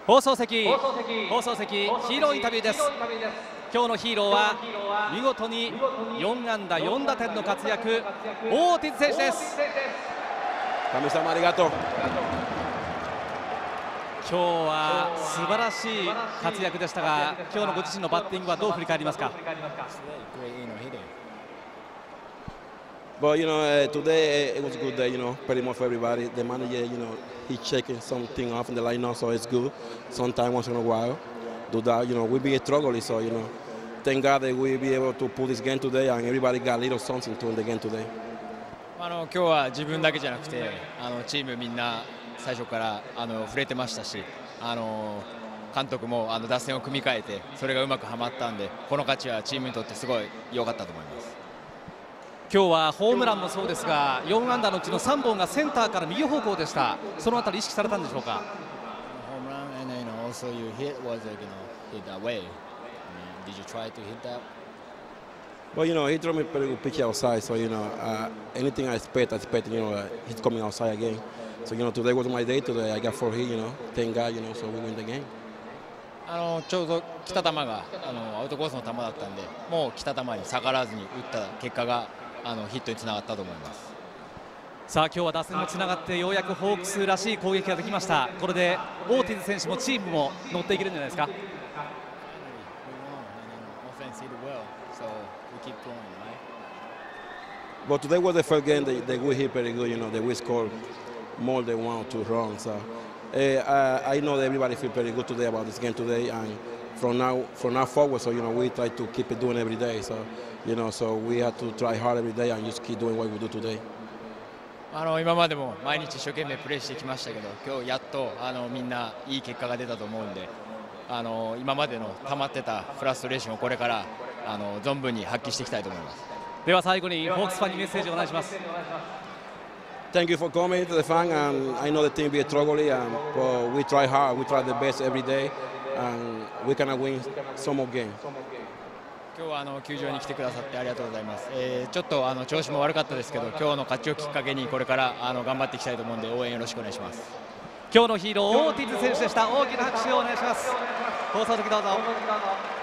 放送席、ヒーローインタビューです。今日のヒーローは見事に4安打4打点の活躍、オーティズ選手です。 神様ありがとう。 今日は素晴らしい活躍でしたが、今日のご自身のバッティングはどう振り返りますか。 But today it was a good day. Pretty much for everybody. The manager, he's checking something off in the lineup, so it's good. Sometimes once in a while, do that. We be struggling, so thank God that we be able to pull this game today, and everybody got a little something to in the game today. 今日は自分だけじゃなくてチームみんな最初から触れてましたし、監督も打線を組み替えてそれがうまくはまったんで、この勝ちはチームにとってすごい良かったと思います。 今日はホームランもそうですが、4安打のうちの3本がセンターから右方向でした。そのあたり意識されたんでしょうか。 ホームラン and also your hit was hit that way. Did you try to hit that? Well, he threw me a pretty good pitch outside, so anything I expect, he's coming outside again. So today was my day. Today I got 4 hits. Thank God, so we win the game. ちょうど来た球がアウトコースの球だったんで、もう来た球に逆らわずに打った結果がヒットにつながったと思います。 さあ今日は打線もつながってようやくホークスらしい攻撃ができました。これでオーティズ選手もチームも乗っていけるんじゃないですか。 But today was the first game that we hit pretty good. That we scored more than 1 or 2 runs. So I know that everybody feel pretty good today about this game today, and from now forward, so we try to keep it doing every day. So so we have to try hard every day and just keep doing what we do today. 今までも毎日一生懸命プレーしてきましたけど、今日やっとみんないい結果が出たと思うんで、今までの溜まってたフラストレーションをこれから存分に発揮していきたいと思います。 では最後にホークスファンにメッセージをお願いします。 Thank you for coming to the fan, and I know the team be struggling, but we try hard, we try the best every day, and we can win some more games. 今日は球場に来てくださってありがとうございます。ちょっと調子も悪かったですけど、今日の勝ちをきっかけにこれから頑張っていきたいと思うんで、応援よろしくお願いします。 今日のヒーローオーティズ選手でした。大きな拍手をお願いします。放送席どうぞ。